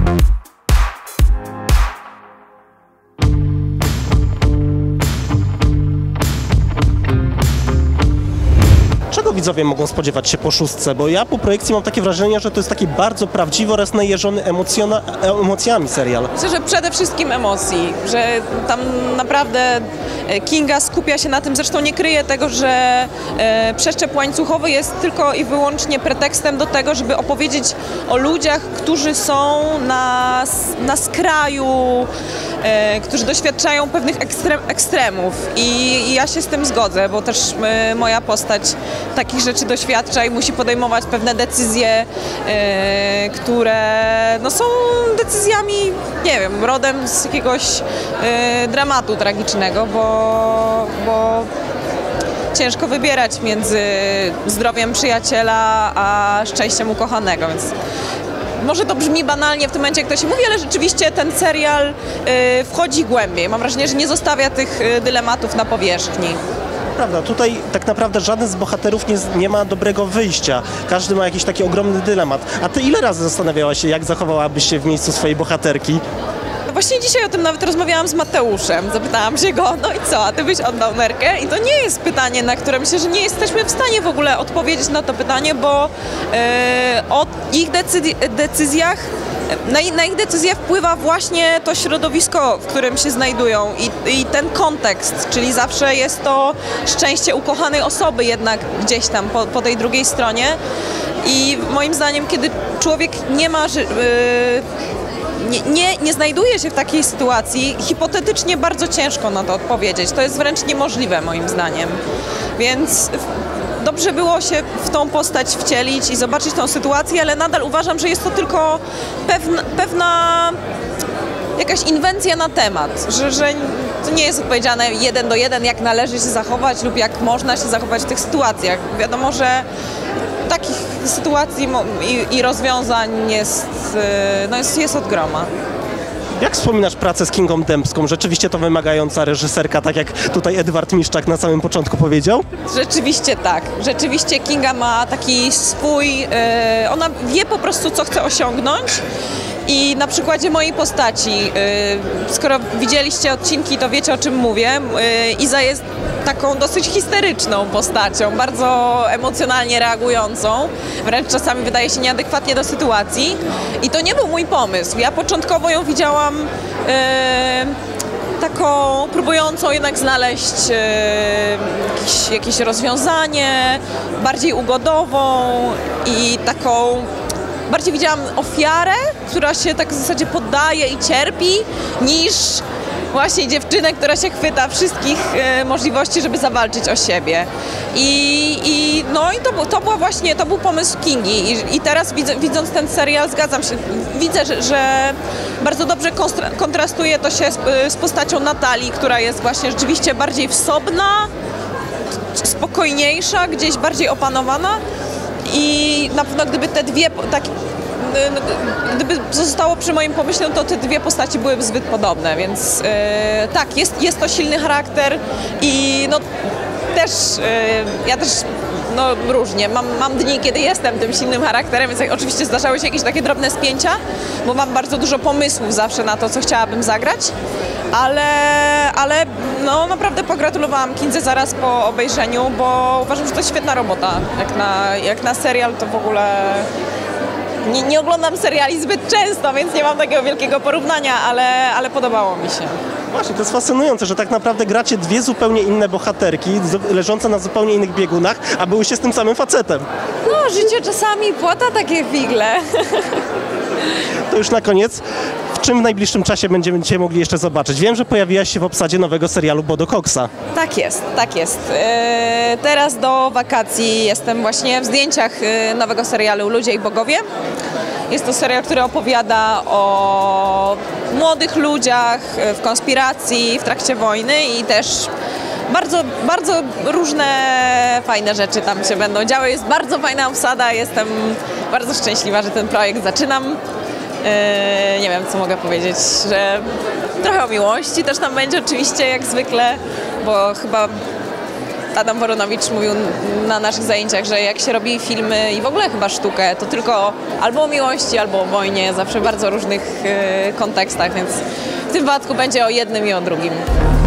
Czego widzowie mogą spodziewać się po szóstce? Bo ja po projekcji mam takie wrażenie, że to jest taki bardzo prawdziwy oraz najeżony emocjami serial. Myślę, że przede wszystkim emocji, że tam naprawdę Kinga skupia się na tym, zresztą nie kryje tego, że przeszczep łańcuchowy jest tylko i wyłącznie pretekstem do tego, żeby opowiedzieć o ludziach, którzy są na skraju, którzy doświadczają pewnych ekstremów i ja się z tym zgodzę, bo też moja postać takich rzeczy doświadcza i musi podejmować pewne decyzje, które no, są decyzjami, nie wiem, rodem z jakiegoś dramatu tragicznego, bo ciężko wybierać między zdrowiem przyjaciela a szczęściem ukochanego, więc może to brzmi banalnie w tym momencie, jak to się mówi, ale rzeczywiście ten serial wchodzi głębiej. Mam wrażenie, że nie zostawia tych dylematów na powierzchni. Prawda, tutaj tak naprawdę żaden z bohaterów nie ma dobrego wyjścia. Każdy ma jakiś taki ogromny dylemat. A ty ile razy zastanawiałaś się, jak zachowałabyś się w miejscu swojej bohaterki? Właśnie dzisiaj o tym nawet rozmawiałam z Mateuszem. Zapytałam się go, no i co, a ty byś oddał nerkę? I to nie jest pytanie, na które myślę, że nie jesteśmy w stanie w ogóle odpowiedzieć na to pytanie, bo o ich decyzjach na ich decyzję wpływa właśnie to środowisko, w którym się znajdują i ten kontekst, czyli zawsze jest to szczęście ukochanej osoby jednak gdzieś tam po tej drugiej stronie i moim zdaniem, kiedy człowiek nie ma... Nie znajduje się w takiej sytuacji, hipotetycznie bardzo ciężko na to odpowiedzieć. To jest wręcz niemożliwe moim zdaniem. Więc dobrze było się w tą postać wcielić i zobaczyć tą sytuację, ale nadal uważam, że jest to tylko pewna jakaś inwencja na temat, że to nie jest odpowiedziane 1 do 1, jak należy się zachować lub jak można się zachować w tych sytuacjach. Wiadomo, że takich sytuacji i rozwiązań jest od groma. Jak wspominasz pracę z Kingą Dębską? Rzeczywiście to wymagająca reżyserka, tak jak tutaj Edward Miszczak na samym początku powiedział? Rzeczywiście tak. Rzeczywiście Kinga ma taki swój... ona wie po prostu, co chce osiągnąć. I na przykładzie mojej postaci, skoro widzieliście odcinki, to wiecie, o czym mówię. Iza jest taką dosyć histeryczną postacią, bardzo emocjonalnie reagującą, wręcz czasami wydaje się nieadekwatnie do sytuacji. I to nie był mój pomysł. Ja początkowo ją widziałam taką próbującą jednak znaleźć jakieś rozwiązanie, bardziej ugodową i taką... Bardziej widziałam ofiarę, która się tak w zasadzie poddaje i cierpi, niż właśnie dziewczynę, która się chwyta wszystkich możliwości, żeby zawalczyć o siebie. I to był pomysł Kingi. I teraz widząc ten serial, zgadzam się, widzę, że bardzo dobrze kontrastuje to się z postacią Natalii, która jest właśnie rzeczywiście bardziej wsobna, spokojniejsza, gdzieś bardziej opanowana. I na pewno gdyby te dwie, gdyby zostało przy moim pomyśle, to te dwie postaci byłyby zbyt podobne, więc tak, jest to silny charakter i no też, ja też no różnie, mam dni, kiedy jestem tym silnym charakterem, więc oczywiście zdarzały się jakieś takie drobne spięcia, bo mam bardzo dużo pomysłów zawsze na to, co chciałabym zagrać, ale no naprawdę pogratulowałam Kindze zaraz po obejrzeniu, bo uważam, że to jest świetna robota. Jak na serial to w ogóle... Nie oglądam seriali zbyt często, więc nie mam takiego wielkiego porównania, ale podobało mi się. Właśnie, to jest fascynujące, że tak naprawdę gracie dwie zupełnie inne bohaterki, leżące na zupełnie innych biegunach, a byłyście z tym samym facetem. No, życie czasami płata takie figle. To już na koniec. W czym w najbliższym czasie będziemy dzisiaj mogli jeszcze zobaczyć? Wiem, że pojawiłaś się w obsadzie nowego serialu Bodo Coxa. Tak jest. Teraz do wakacji jestem właśnie w zdjęciach nowego serialu Ludzie i Bogowie. Jest to serial, który opowiada o młodych ludziach w konspiracji w trakcie wojny i też bardzo, bardzo różne fajne rzeczy tam się będą działy. Jest bardzo fajna obsada, jestem bardzo szczęśliwa, że ten projekt zaczynam. Nie wiem, co mogę powiedzieć, że trochę o miłości też tam będzie oczywiście, jak zwykle, bo chyba Adam Woronowicz mówił na naszych zajęciach, że jak się robi filmy i w ogóle chyba sztukę, to tylko albo o miłości, albo o wojnie, zawsze w bardzo różnych kontekstach, więc w tym wypadku będzie o jednym i o drugim.